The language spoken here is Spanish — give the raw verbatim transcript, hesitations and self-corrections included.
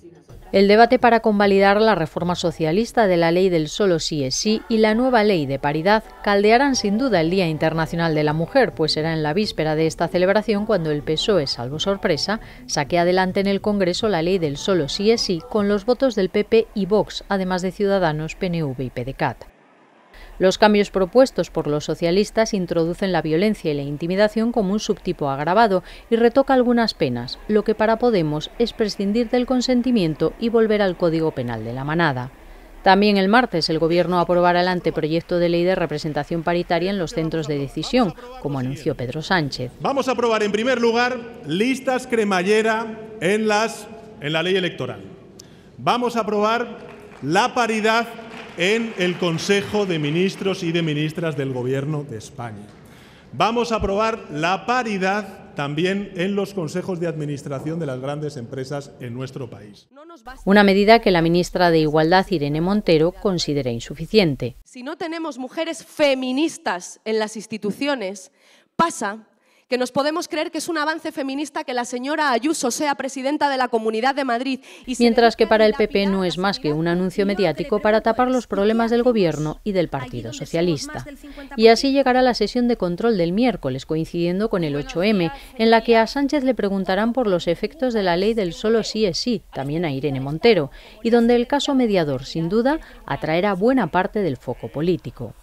El debate para convalidar la reforma socialista de la ley del solo sí es sí y la nueva ley de paridad caldearán sin duda el Día Internacional de la Mujer, pues será en la víspera de esta celebración cuando el P S O E, salvo sorpresa, saque adelante en el Congreso la ley del solo sí es sí con los votos del P P y Vox, además de Ciudadanos, P N V y PDeCAT. Los cambios propuestos por los socialistas introducen la violencia y la intimidación como un subtipo agravado y retoca algunas penas, lo que para Podemos es prescindir del consentimiento y volver al Código Penal de la manada. También el martes el Gobierno aprobará el anteproyecto de ley de representación paritaria en los centros de decisión, como anunció Pedro Sánchez. Vamos a aprobar en primer lugar listas cremallera en, las, en la ley electoral. Vamos a aprobar la paridad en el Consejo de Ministros y de Ministras del Gobierno de España. Vamos a aprobar la paridad también en los consejos de administración de las grandes empresas en nuestro país. Una medida que la ministra de Igualdad, Irene Montero, considera insuficiente. Si no tenemos mujeres feministas en las instituciones, pasa que nos podemos creer que es un avance feminista que la señora Ayuso sea presidenta de la Comunidad de Madrid. Y Mientras que para el P P no es más que un anuncio mediático para tapar los problemas del Gobierno y del Partido Socialista. Y así llegará la sesión de control del miércoles, coincidiendo con el ocho eme, en la que a Sánchez le preguntarán por los efectos de la ley del solo sí es sí, también a Irene Montero, y donde el caso mediador, sin duda, atraerá buena parte del foco político.